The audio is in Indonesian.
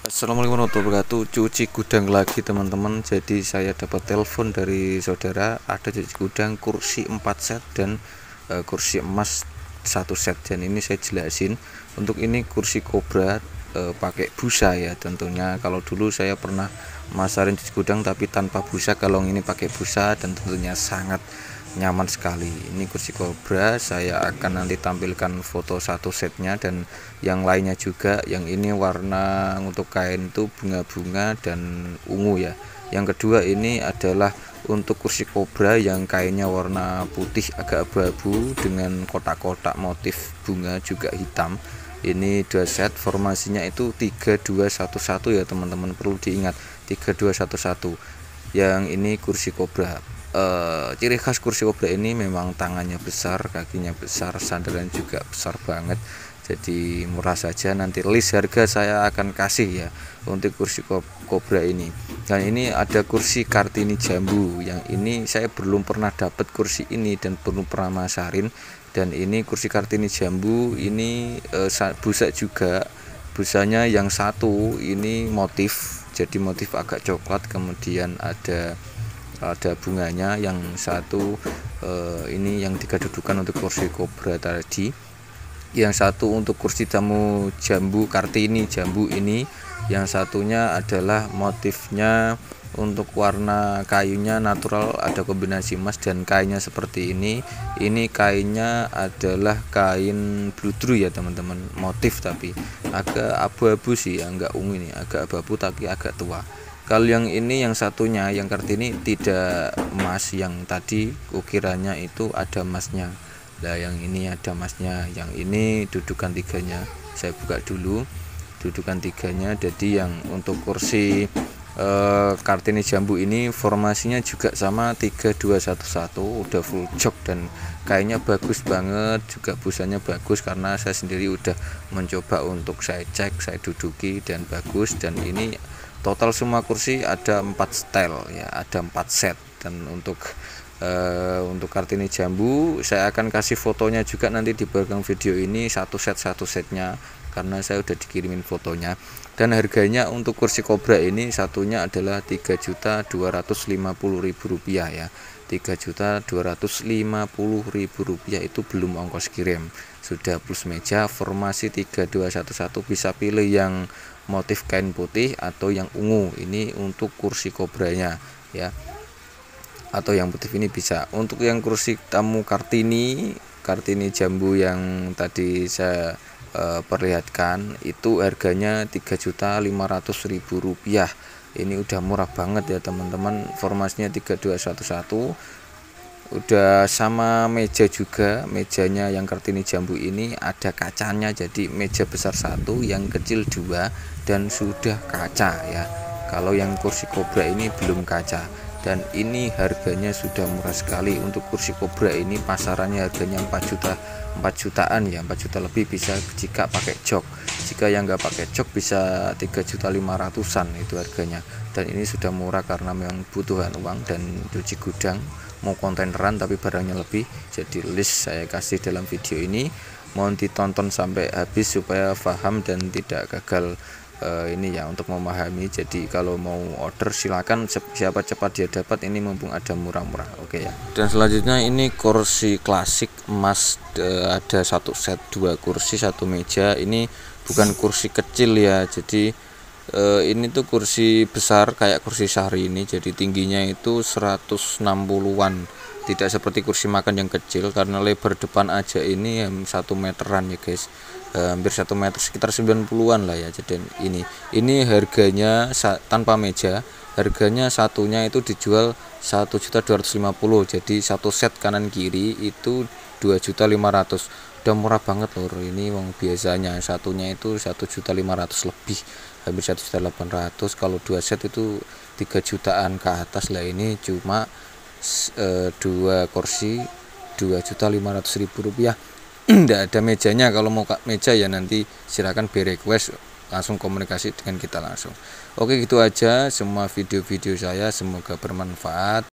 Assalamualaikum warahmatullahi wabarakatuh. Cuci gudang lagi teman-teman. Jadi saya dapat telepon dari saudara, ada cuci gudang kursi 4 set dan kursi emas 1 set. Dan ini saya jelasin, untuk ini kursi Cobra pakai busa ya tentunya. Kalau dulu saya pernah masarin cuci gudang tapi tanpa busa, kalau ini pakai busa dan tentunya sangat nyaman sekali. Ini kursi Cobra, saya akan nanti tampilkan foto satu setnya dan yang lainnya juga. Yang ini warna untuk kain itu bunga-bunga dan ungu ya. Yang kedua ini adalah untuk kursi Cobra yang kainnya warna putih agak abu-abu dengan kotak-kotak motif bunga juga hitam. Ini 2 set, formasinya itu 3211 ya teman-teman, perlu diingat 3211. Yang ini kursi Cobra. Ciri khas kursi Cobra ini memang tangannya besar, kakinya besar, sandaran juga besar banget. Jadi murah saja, nanti list harga saya akan kasih ya untuk kursi Cobra ini. Dan ini ada kursi Kartini Jambu. Yang ini saya belum pernah dapat kursi ini dan belum pernah masarin. Dan ini kursi Kartini Jambu ini busa juga. Busanya yang satu ini motif, jadi motif agak coklat, kemudian ada bunganya. Yang satu ini yang digadudukan untuk kursi Cobra tadi. Yang satu untuk kursi tamu Jambu Kartini Jambu ini. Yang satunya adalah motifnya untuk warna kayunya natural, ada kombinasi emas dan kainnya seperti ini. Ini kainnya adalah kain bludru ya teman-teman, motif tapi agak abu-abu sih, enggak ungu ini, agak abu-abu tapi agak tua. Kalau yang ini, yang satunya yang Kartini tidak emas, yang tadi ukirannya itu ada emasnya. Nah yang ini ada emasnya, yang ini dudukan tiganya. Saya buka dulu dudukan tiganya. Jadi yang untuk kursi Kartini Jambu ini formasinya juga sama 3211, udah full jok dan kayaknya bagus banget, juga busanya bagus karena saya sendiri udah mencoba untuk saya cek, saya duduki dan bagus. Dan ini total semua kursi ada 4 style ya, ada 4 set. Dan untuk Kartini Jambu saya akan kasih fotonya juga nanti di belakang video ini, satu setnya karena saya udah dikirimin fotonya. Dan harganya untuk kursi Cobra ini satunya adalah Rp3.250.000 ya, Rp3.250.000 itu belum ongkos kirim, sudah plus meja. Formasi 3211, bisa pilih yang motif kain putih atau yang ungu, ini untuk kursi Cobranya ya, atau yang putih ini bisa. Untuk yang kursi tamu Kartini Jambu yang tadi saya perlihatkan itu harganya Rp3.500.000. Ini udah murah banget ya teman-teman. Formasinya 3211, udah sama meja juga. Mejanya yang Kartini Jambu ini ada kacanya, jadi meja besar 1, yang kecil 2 dan sudah kaca ya. Kalau yang kursi Cobra ini belum kaca. Dan ini harganya sudah murah sekali. Untuk kursi Cobra ini pasarannya harganya 4 jutaan ya, 4 juta lebih bisa jika pakai jok. Jika yang nggak pakai jok bisa 3.500.000-an itu harganya. Dan ini sudah murah karena memang butuhan uang dan cuci gudang, mau kontaineran tapi barangnya lebih. Jadi list saya kasih dalam video ini, mohon ditonton sampai habis supaya paham dan tidak gagal ini ya, untuk memahami. Jadi kalau mau order silakan, siapa cepat dia dapat, ini mumpung ada murah-murah. Oke ya. Dan selanjutnya ini kursi klasik emas, ada 1 set 2 kursi 1 meja. Ini bukan kursi kecil ya, jadi ini tuh kursi besar kayak kursi Syahri ini, jadi tingginya itu 160-an, tidak seperti kursi makan yang kecil. Karena lebar depan aja ini 1 meteran ya guys, hampir 1 meter, sekitar 90-an lah ya. Jadi ini harganya tanpa meja, harganya satunya itu dijual 1.250.000. jadi 1 set kanan kiri itu 2.500.000. udah murah banget loh ini. Wong biasanya satunya itu 1.500.000 lebih, hampir 1.800.000. kalau 2 set itu 3 jutaan ke atas lah. Ini cuma 2 kursi Rp2.500.000. Tidak ada mejanya. Kalau mau meja ya nanti silakan request, langsung komunikasi dengan kita langsung. Oke, gitu aja semua video-video saya, semoga bermanfaat.